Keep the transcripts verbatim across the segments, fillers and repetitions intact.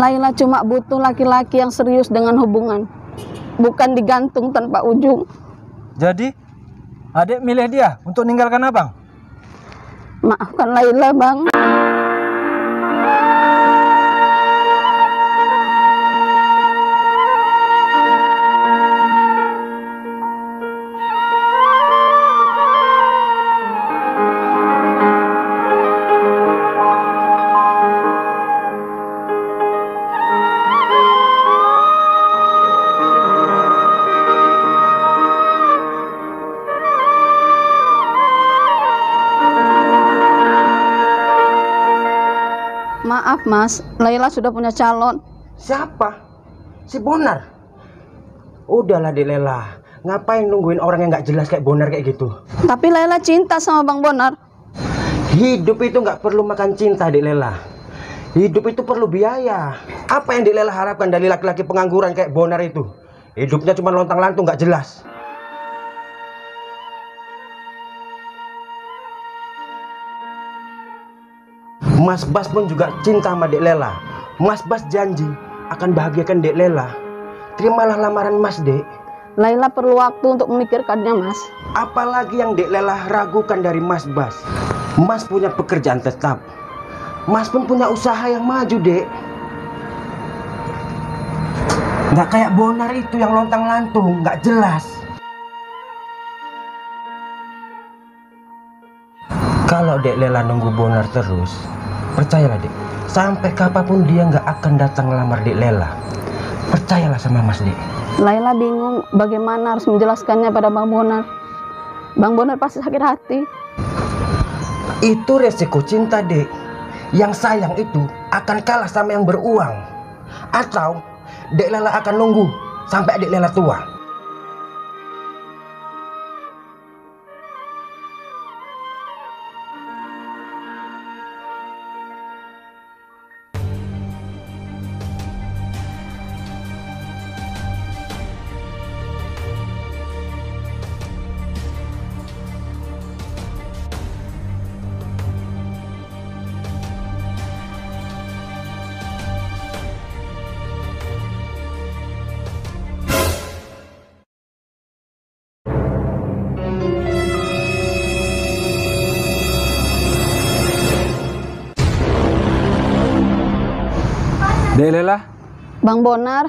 Laila cuma butuh laki-laki yang serius dengan hubungan, bukan digantung tanpa ujung. Jadi, adik milih dia untuk ninggalkan abang? Maafkan Laila, Bang. Maaf Mas, Laila sudah punya calon. Siapa? Si Bonar? Udahlah Dek Lela, ngapain nungguin orang yang nggak jelas kayak Bonar kayak gitu? Tapi Laila cinta sama Bang Bonar. Hidup itu nggak perlu makan cinta Dek Lela. Hidup itu perlu biaya. Apa yang Dek Lela harapkan dari laki-laki pengangguran kayak Bonar itu? Hidupnya cuma lontang-lantung nggak jelas. Mas Bas pun juga cinta sama Dek Lela. Mas Bas janji akan bahagiakan Dek Lela. Terimalah lamaran Mas, Dek. Laila perlu waktu untuk memikirkannya, Mas. Apalagi yang Dek Lela ragukan dari Mas Bas. Mas punya pekerjaan tetap. Mas pun punya usaha yang maju, Dek. Nggak kayak Bonar itu yang lontang-lantung, nggak jelas. Kalau Dek Lela nunggu Bonar terus, percayalah Dek, sampai kapanpun dia nggak akan datang ngelamar Dek Lela. Percayalah sama Mas, Dek. Laila bingung bagaimana harus menjelaskannya pada Bang Bonar. Bang Bonar pasti sakit hati. Itu resiko cinta, Dek. Yang sayang itu akan kalah sama yang beruang. Atau Dek Lela akan nunggu sampai Dek Lela tua. Dek Lela, Bang Bonar,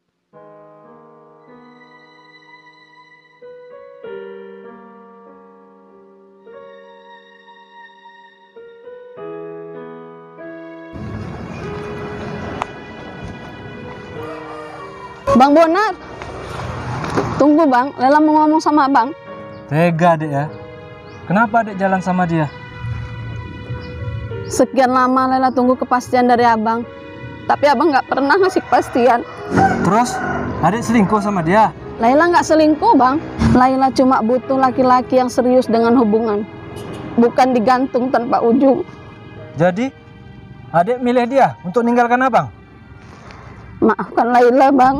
Bang Bonar, tunggu Bang, Lela mau ngomong sama Abang. tega Dek ya. Kenapa Dek jalan sama dia? Sekian lama Lela tunggu kepastian dari Abang, tapi Abang nggak pernah ngasih kepastian. Terus, adik selingkuh sama dia? Laila nggak selingkuh Bang. Laila cuma butuh laki-laki yang serius dengan hubungan, bukan digantung tanpa ujung. Jadi, adik milih dia untuk ninggalkan abang? Maafkan Laila Bang.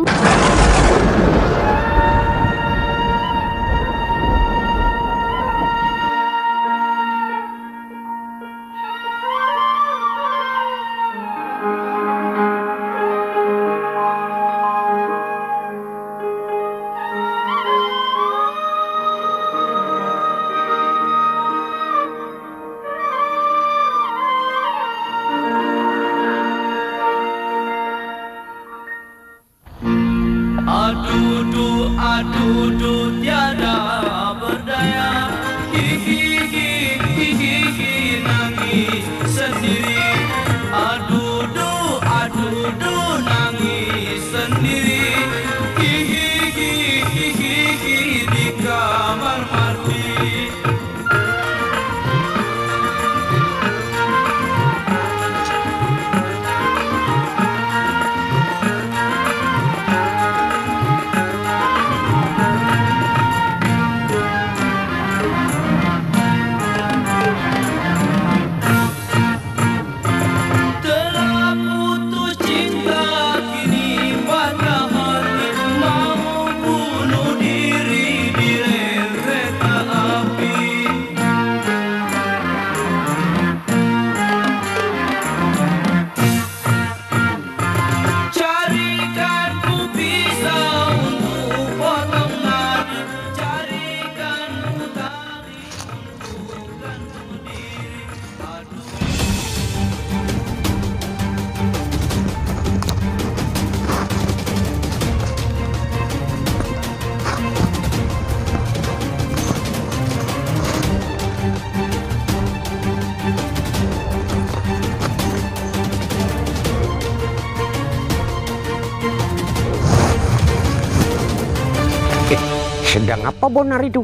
Sedang apa Bonar itu?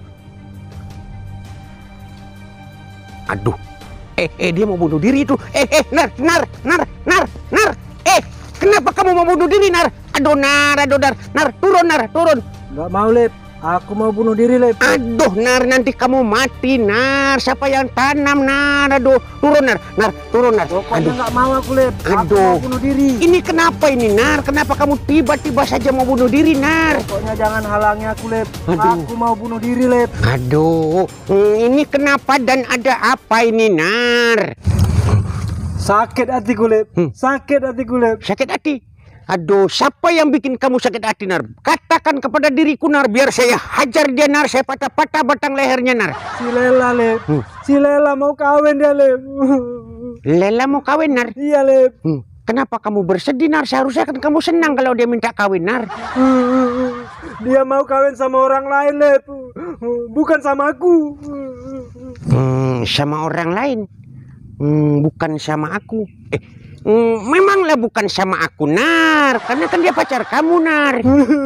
Aduh, eh, eh dia mau bunuh diri itu. Eh, eh, Nar, Nar, Nar, Nar, Nar. Eh, kenapa kamu mau bunuh diri, Nar? Aduh, Nar, aduh, Nar, Nar, turun, Nar, turun. Nggak mau, Lep. Aku mau bunuh diri, Lep. Aduh, Nar, nanti kamu mati, Nar. Siapa yang tanam, Nar? Aduh, turun, Nar, Nar, turun, Nar. Pokoknya Aduh, nggak mau aku, Lep. Aku Aduh. mau bunuh diri. ini kenapa ini, Nar? Kenapa kamu tiba-tiba saja mau bunuh diri, Nar? Pokoknya jangan halangi aku, Lep. Aduh. Aku mau bunuh diri, Lep. Aduh, hmm, ini kenapa dan ada apa ini, Nar? Sakit hatiku, Lep. Hmm. Sakit hatiku, Lep. Sakit hati. Aduh, siapa yang bikin kamu sakit hati, Nar? Katakan kepada diriku, Nar, biar saya hajar dia, Nar. Saya patah-patah batang lehernya, Nar. Si Lela, Lep. Hmm. Si Lela mau kawin dia, Lep. Lela mau kawin, Nar. Iya, Lep. Hmm. Kenapa kamu bersedih, Nar? Seharusnya kan kamu senang kalau dia minta kawin, Nar. Dia mau kawin sama orang lain, Lep. Bukan sama aku. Hmm, sama orang lain. Hmm, bukan sama aku. Eh, hmm, memanglah bukan sama aku, Nar. Karena kan dia pacar kamu, Nar.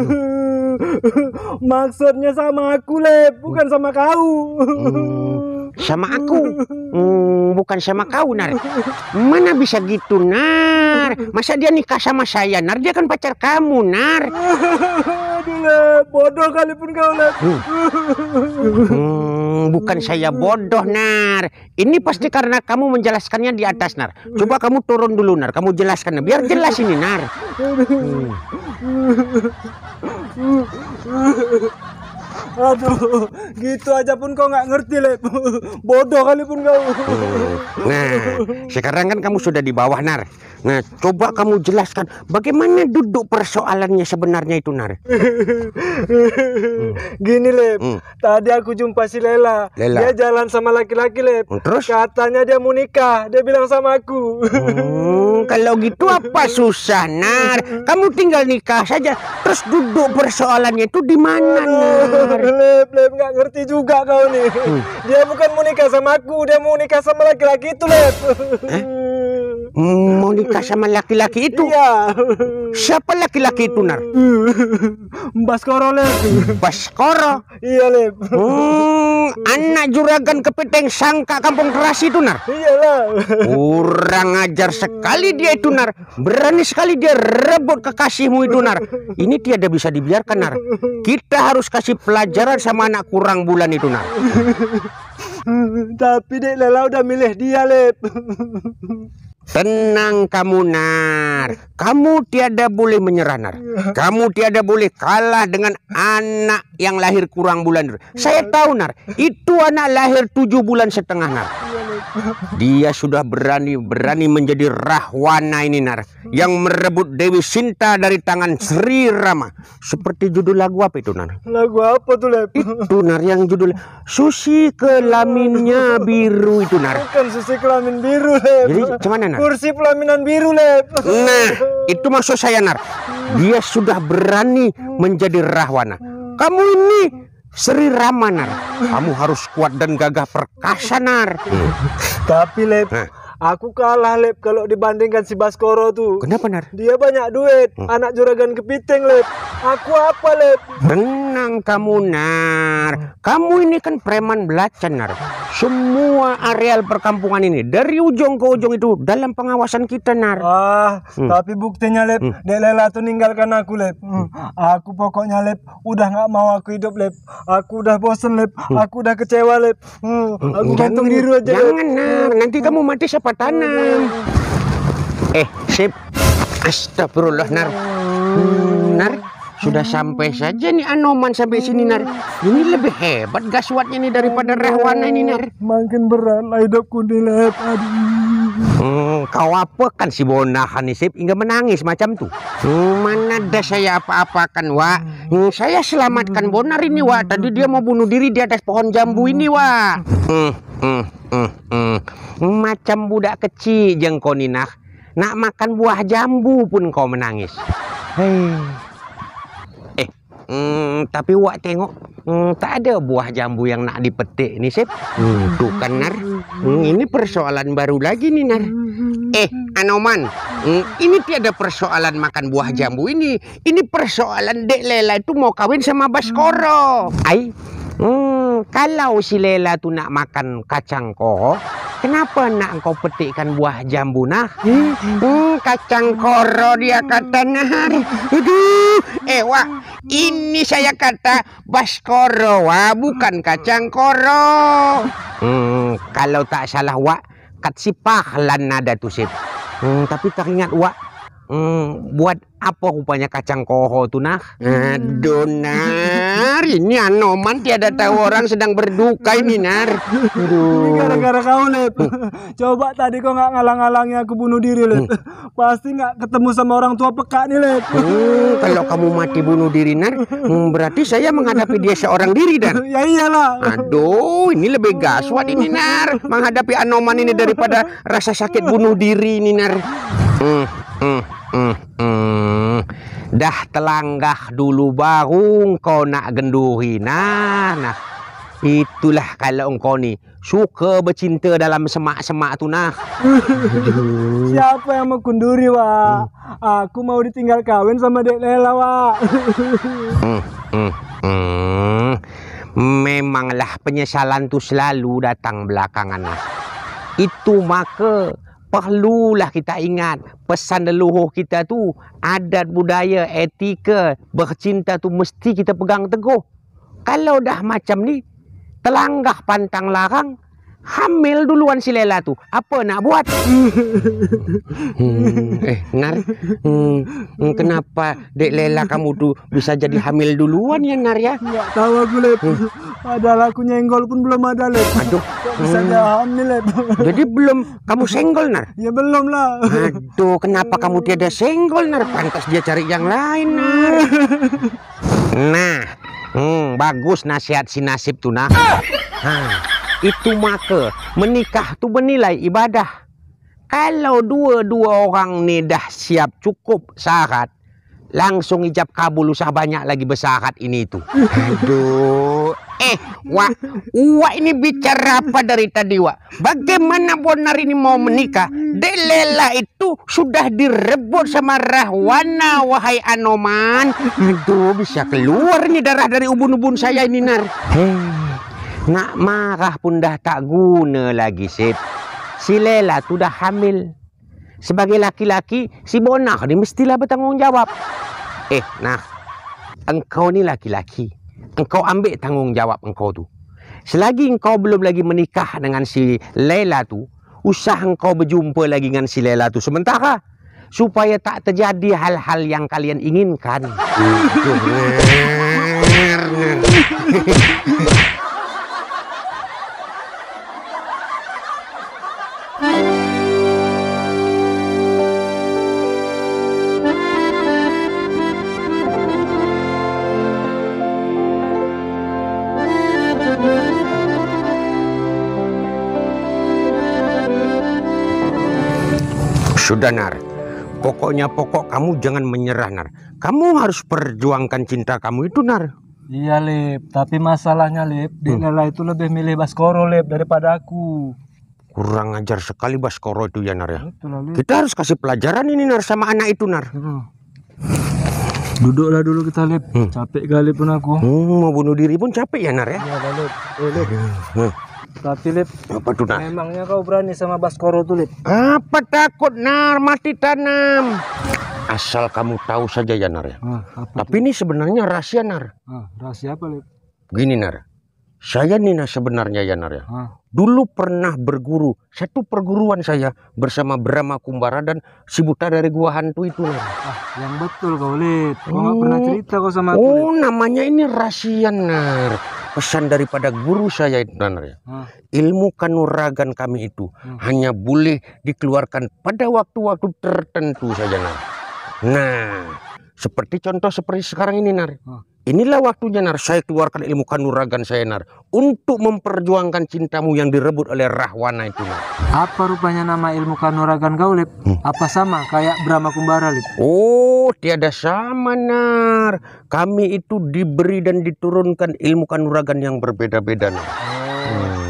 Maksudnya sama aku, Lep. Bukan sama kau. Hmm, sama aku. Hmm, bukan sama kau, Nar. Mana bisa gitu, Nar? Masa dia nikah sama saya, Nar? Dia kan pacar kamu, Nar. Aduh, Lep. Bodoh kali pun kau, Lep. Hmm, bukan saya bodoh, Nar. Ini pasti karena kamu menjelaskannya di atas, Nar. Coba kamu turun dulu, Nar. Kamu jelaskan, biar jelas ini, Nar. Hmm. Aduh, gitu aja pun kau nggak ngerti, Lep. Bodoh kali pun kau. Hmm. Nah, sekarang kan kamu sudah di bawah, Nar. Nah, coba kamu jelaskan bagaimana duduk persoalannya sebenarnya itu, Nar. Gini, Lep. Hmm. Tadi aku jumpa si Lela. Lela. Dia jalan sama laki-laki, Lep. Hmm, terus? Katanya dia mau nikah. Dia bilang sama aku. Hmm, kalau gitu apa susah, Nar? Kamu tinggal nikah saja. Terus duduk persoalannya itu di mana, Nar? Lep, Lep, nggak ngerti juga kau nih. Dia bukan mau nikah sama aku. Dia mau nikah sama laki-laki itu, Lep. Hmm, mau nikah sama laki-laki itu? Iya. Siapa laki-laki itu, Nar? Baskoro, Lep. Baskoro. Iya, Lep. Hmm, anak juragan Kepiteng Sangka Kampung Keras itu, Nar. Iyalah. Kurang ajar sekali dia itu, Nar. Berani sekali dia rebut kekasihmu itu, Nar. Ini tiada bisa dibiarkan, Nar. Kita harus kasih pelajaran sama anak kurang bulan itu, Nar. Tapi Dek Lela udah milih dia, Lep. Tenang kamu, Nar. Kamu tiada boleh menyerah, Nar. Kamu tiada boleh kalah dengan anak yang lahir kurang bulan. Saya tahu, Nar. Itu anak lahir tujuh bulan setengah, Nar. Dia sudah berani-berani menjadi Rahwana ini, Nar. Yang merebut Dewi Sinta dari tangan Sri Rama. Seperti judul lagu apa itu, Nar? Lagu apa tuh, Lep? Itu, Nar, yang judul Susi Kelaminnya Biru itu, Nar. Bukan susi kelamin biru, Lep. Jadi gimana, Nar? Kursi pelaminan biru, Lep. Nah, itu maksud saya, Nar. Dia sudah berani menjadi Rahwana. Kamu ini Sri Rama, Nar. Kamu harus kuat dan gagah perkasa, Nar. Hmm. Tapi, Lep, Nah. aku kalah, Lep, kalau dibandingkan si Baskoro tuh. Kenapa, Nar? Dia banyak duit. Hmm. Anak juragan Kepiteng, Lep. Aku apa, Lep? Tenang kamu, Nar. Kamu ini kan preman belacan, Nar. Semua areal perkampungan ini dari ujung ke ujung itu dalam pengawasan kita, Nar. Ah, Hmm. tapi buktinya, Lep, Hmm. Dek Lela tuh ninggalkan aku, Lep. Hmm. Aku pokoknya, Lep, udah nggak mau aku hidup, Lep. Aku udah bosen, Lep. Aku udah kecewa, Lep. Hmm. Aku gantung diri aja, Lep. Jangan, Nar. Nanti kamu mati siapa tanam. Eh, sip. Astagfirullah, Nar. Hmm, Nar, sudah sampai saja nih Anoman sampai sini, Nar. Ini lebih hebat gaswatnya nih daripada Rahwana ini, Nar. Makin berat lah hidupku nih, Lep. Aduh. Hmm, kau apa kan si bonahan nih, Sip, hingga menangis macam tuh. Hmm, mana ada saya apa-apakan, Wak. Hmm, saya selamatkan Bonar ini, Wak. Tadi dia mau bunuh diri di atas pohon jambu ini, Wak. Hmm, hmm, hmm, hmm. Macam budak kecil jengkau nih, nak. Nak makan buah jambu pun kau menangis. Hei. Eh, hmm, tapi Wak tengok, hmm, tak ada buah jambu yang nak dipetik nih, Sip. Hmm, tuh kan, Nar. Hmm, ini persoalan baru lagi nih, Nar. Eh, Anoman, hmm, ini tiada persoalan makan buah jambu ini. Ini persoalan Dek Lela itu mau kawin sama Baskoro. Ai, hmm, kalau si Lela tuh nak makan kacang koro, kenapa nak engkau petikkan buah jambu nah? Hmm, kacang koro dia kata nah. Aduh, eh wah, ini saya kata Baskoro, wah, bukan kacang koro. Hmm, kalau tak salah wak, kat si Pahlan nada tuh sip. Hmm, tapi teringat wak, hmm, buat apa rupanya kacang koho tuh nah? Aduh nar, ini Anoman tiada tahu orang sedang berduka ini nar. Ini gara-gara kau Lep. Coba tadi kau nggak ngalang-ngalangi aku bunuh diri Lep. Pasti nggak ketemu sama orang tua peka nih Lep. Hmm, kalau kamu mati bunuh diri nar, hmm, berarti saya menghadapi dia seorang diri dan. Ya iyalah. Aduh, ini lebih gaswat ini nar, menghadapi Anoman ini daripada rasa sakit bunuh diri ini nar. Hmm, hmm, hmm, hmm. Dah telanggah dulu baru kau nak genduhi. Nah, nah. Itulah kalau engkau nih suka bercinta dalam semak-semak tu nah. Siapa yang mau kunduri Wak? Aku mau ditinggal kawin sama Dek Lela Wak. hmm, hmm, hmm. Memanglah penyesalan tu selalu datang belakangan lah. Itu maka perlulah kita ingat pesan leluhur kita tu, adat budaya, etika bercinta tu mesti kita pegang teguh. Kalau dah macam ni, telanggah pantang larang, hamil duluan si Lela tu, apa nak buat? hmm, eh Nar, hmm, kenapa Dek Lela kamu tu bisa jadi hamil duluan ya Nar ya? Nggak tahu aku Lep. Padahal aku nyenggol pun belum ada Lep. Aduh, kok bisa hmm. dia hamil Lep? Jadi belum kamu senggol Nar? Ya belum lah. Aduh, kenapa kamu tiada senggol Nar? Pantas dia cari yang lain Nar. Nah, hmm, bagus nasihat si Nasib tu nah. Nah, itu maka menikah tu bernilai ibadah. Kalau dua-dua orang ni dah siap cukup syarat, langsung ijab kabul, usah banyak lagi bersyarat ini tu. Aduh, eh, Wak, Wak ini bicara apa dari tadi Wak? Bagaimana Bonar ini mau menikah? Dek Lela itu sudah direbut sama Rahwana, wahai Anoman. Aduh, bisa keluar nih darah dari ubun-ubun saya ini Nar. Hei, nak marah pun dah tak guna lagi Sip. Si Lela tu dah hamil. Sebagai laki-laki, si Bonar ni mestilah bertanggung jawab. Eh, nah, engkau ni laki-laki. Engkau ambil tanggung jawab engkau tu. Selagi engkau belum lagi menikah dengan si Lela tu, usah engkau berjumpa lagi dengan si Lela tu sementara, supaya tak terjadi hal-hal yang kalian inginkan. Sudah Nar, pokoknya pokok kamu jangan menyerah Nar. Kamu harus perjuangkan cinta kamu itu Nar. Iya Lep, tapi masalahnya Lep, Dek Lela itu lebih milih Baskoro Lep daripada aku. Kurang ajar sekali Baskoro itu ya Nar ya. Itulah, Lep. Kita harus kasih pelajaran ini Nar sama anak itu Nar. Hmm. Duduklah dulu kita Lep, Hmm. capek kali pun aku. Hmm, mau bunuh diri pun capek ya Nar ya. Iya Lep, eh, Lep. Hmm. Tapi Lep, Apa tuh Nar? memangnya kau berani sama Baskoro tuh Lep? Apa takut Nar, mati tanam. Asal kamu tahu saja ya Nar ya. Ah, apa Tapi ini sebenarnya rahasia Nar. ah, rahasia apa Lep? Gini Nar, saya Nina sebenarnya ya Nar ya. Ah. Dulu pernah berguru satu perguruan saya bersama Brahma Kumbara dan si buta dari gua hantu itu Nar. Ah, yang betul kau Lep. Kau nggak Oh. pernah cerita kau sama aku Lep. Oh, namanya ini rahasia Nar. Pesan daripada guru saya itu Nar ya. Ah. Ilmu kanuragan kami itu Hmm. hanya boleh dikeluarkan pada waktu-waktu tertentu saja Nar. Nah, seperti contoh seperti sekarang ini Nar. Ah. Inilah waktunya Nar, saya keluarkan ilmu kanuragan saya Nar, untuk memperjuangkan cintamu yang direbut oleh Rahwana itu Nar. Apa rupanya nama ilmu kanuragan kau Lep? Hmm. Apa sama kayak Brahma Kumbara Lep? Oh, tiada sama Nar. Kami itu diberi dan diturunkan ilmu kanuragan yang berbeda-beda Nar. Oh. Hmm.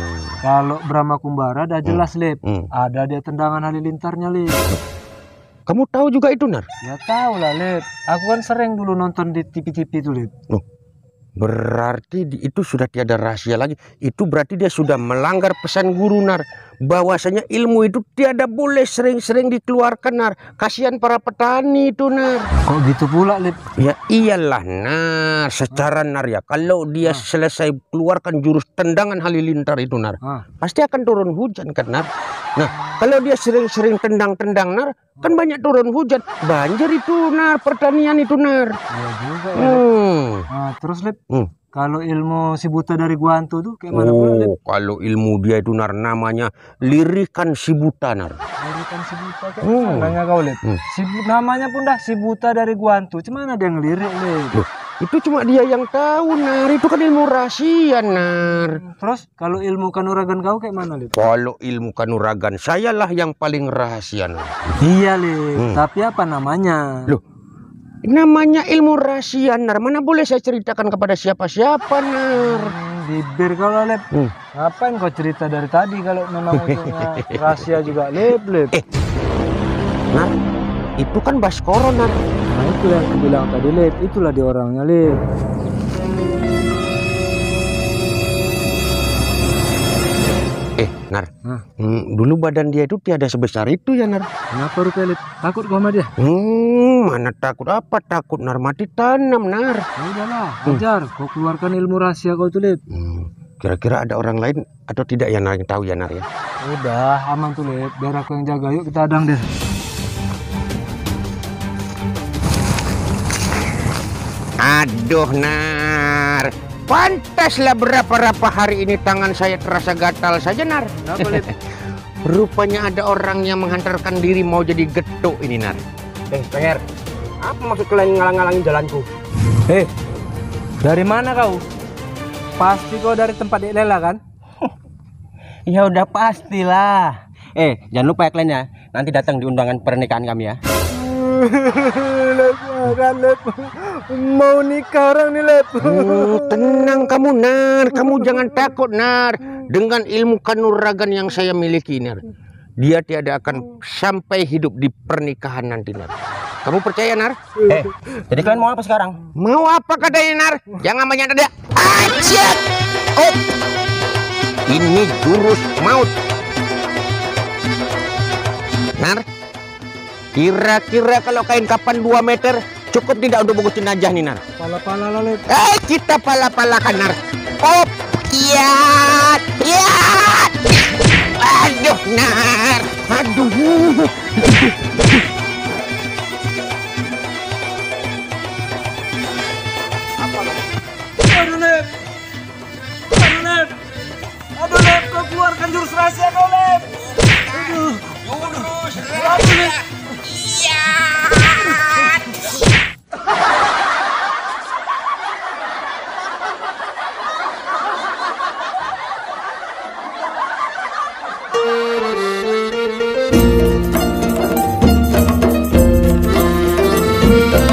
Kalau Brahma Kumbara dah jelas Lip. Hmm. Ada dia tendangan halilintarnya Lip. Kamu tahu juga itu, Nar? Ya tahu lah Lip. Aku kan sering dulu nonton di T V-T V itu Lip. Oh, berarti di- itu sudah tiada rahasia lagi. Itu berarti dia sudah melanggar pesan guru, Nar. Bahwasanya ilmu itu tiada boleh sering-sering dikeluarkan, Nar. Kasihan para petani itu, Nar. Kok gitu pula Lip? Ya iyalah, Nar. Secara, Nar, ya, kalau dia selesai keluarkan jurus tendangan halilintar itu, Nar, Ah. pasti akan turun hujan kan, Nar. Nah, kalau dia sering-sering tendang-tendang, Nar, kan banyak turun hujan. Banjir itu, Nar. Pertanian itu, Nar. Iya juga ya Lip. Hmm. Nah, terus Lip, Hmm. kalau ilmu si buta dari gua hantu tuh kayak mana pula Lip? Oh, kalau ilmu dia itu, Nar, namanya lirikan si buta, Nar. Lirikan si buta kayak Hmm. mananya kau Lip. Hmm. Si bu- namanya pun dah si buta dari gua hantu. Cuman ada yang ngelirik Lip. Loh, itu cuma dia yang tahu, Nar. Itu kan ilmu rahasia, Nar. Terus kalau ilmu kanuragan kau kayak mana Lip? Kalau ilmu kanuragan, sayalah yang paling rahasia, Nar. Iya Lip, Hmm. tapi apa namanya? Loh, namanya ilmu rahasia, Nar. Mana boleh saya ceritakan kepada siapa-siapa, Nar. Hmm, bibir kau lah Lip. Hmm. Ngapain kau cerita dari tadi kalau memang ujungnya rahasia juga Lip Lip? Eh. Nar, itu kan Baskoro, Nar. Nah itu yang aku bilang tadi Lip, itulah dia orangnya Lip. Eh, Nar. Hah? Hmm, dulu badan dia itu tiada sebesar itu ya, Nar. Kenapa rupanya Lip? Takut kau sama dia? Hmm, mana takut apa? Takut, Nar. Mati tanam, Nar. Ya udahlah, ajar. Kau keluarkan ilmu rahasia kau tuh Lip. Hmm, kira-kira ada orang lain atau tidak ya, Nar, yang tahu ya, Nar, ya? Udah, aman tuh Lip. Biar aku yang jaga. Yuk kita hadang deh. Aduh, Nar. Pantaslah berapa-berapa hari ini tangan saya terasa gatal saja, Nar. Kenapa Lip? Rupanya ada orang yang menghantarkan diri mau jadi getuk ini, Nar. Eh, Penger, apa maksud kalian ngalang-ngalangin jalanku? Hei, dari mana kau? Pasti kau dari tempat Dek Lela kan? Ya udah pastilah. Eh, jangan lupa ya kalian ya. Nanti datang di undangan pernikahan kami ya. Lip, kan Lip. Mau nikah orang nih Lip. Hmm, tenang kamu, Nar. Kamu jangan takut, Nar. Dengan ilmu kanuragan yang saya miliki, Nar, dia tiada akan sampai hidup di pernikahan nanti, Nar. Kamu percaya, Nar? Eh, jadi kalian mau apa sekarang? Mau apa katanya, Nar? Jangan banyak ada. Asyik. Oh. Ini jurus maut. Nar, kira-kira kalau kain kapan dua meter cukup tidak untuk bungkus jenazah nih, Nar? Pala-pala lah Lip. Eh, kita pala-palakan, Nar. Oh, iya, iya. Aduh, Nar. Aduh. Aduh Lip. Aduh Lip. Aduh Lip, kau keluarkan jurus rahasia kau Lip. Aduh. Jurus rahasia. Iya.